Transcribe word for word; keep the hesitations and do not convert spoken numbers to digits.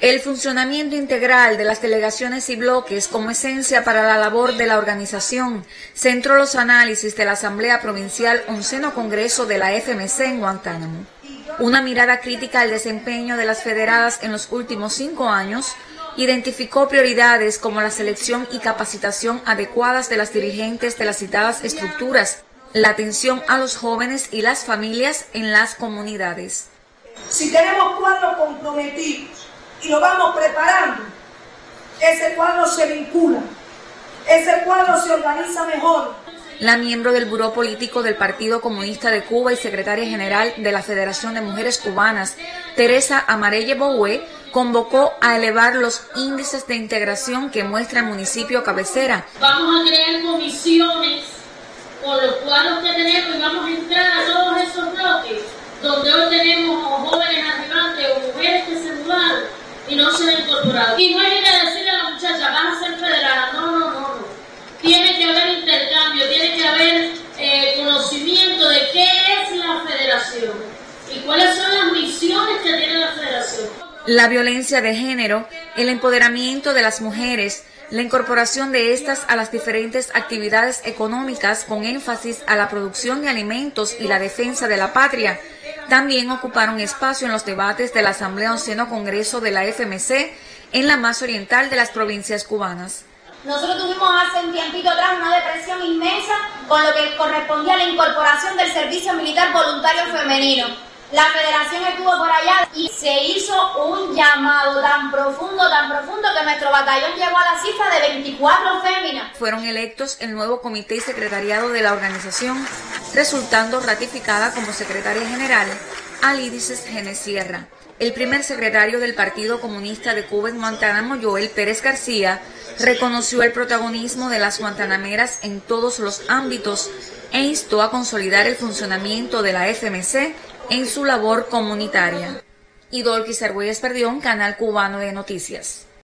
El funcionamiento integral de las delegaciones y bloques como esencia para la labor de la organización centró los análisis de la Asamblea Provincial Onceno Congreso de la F M C en Guantánamo. Una mirada crítica al desempeño de las federadas en los últimos cinco años identificó prioridades como la selección y capacitación adecuadas de las dirigentes de las citadas estructuras, la atención a los jóvenes y las familias en las comunidades. Si tenemos cuadros comprometidos y lo vamos preparando, ese cuadro se vincula, ese cuadro se organiza mejor. La miembro del Buró Político del Partido Comunista de Cuba y secretaria general de la Federación de Mujeres Cubanas, Teresa Amarelle Boué, convocó a elevar los índices de integración que muestra el municipio cabecera. Vamos a crear comisiones con los cuadros que tenemos y vamos a entrar a todos esos bloques donde hoy tenemos jóvenes arribantes o mujeres que se mudaron y no se han incorporado. Y no hay que decirle a la muchacha, vas a ser federada. No, no, no, no. Tiene que haber intercambio, tiene que haber eh, conocimiento de qué es la federación y cuáles son las misiones que tiene la federación. La violencia de género, el empoderamiento de las mujeres, la incorporación de estas a las diferentes actividades económicas con énfasis a la producción de alimentos y la defensa de la patria, también ocuparon espacio en los debates de la Asamblea Onceno Congreso de la F M C en la más oriental de las provincias cubanas. Nosotros tuvimos hace un tiempito atrás una depresión inmensa con lo que correspondía a la incorporación del servicio militar voluntario femenino. La federación estuvo por allá y se hizo un llamado tan profundo, tan profundo que nuestro batallón llegó a la cifra de veinticuatro féminas. Fueron electos el nuevo comité y secretariado de la organización, resultando ratificada como secretaria general Alídices Gene Sierra. El primer secretario del Partido Comunista de Cuba en Guantánamo, Joel Pérez García, reconoció el protagonismo de las guantanameras en todos los ámbitos e instó a consolidar el funcionamiento de la F M C en su labor comunitaria. Idolquis Argüelles Perdión, Canal Cubano de Noticias.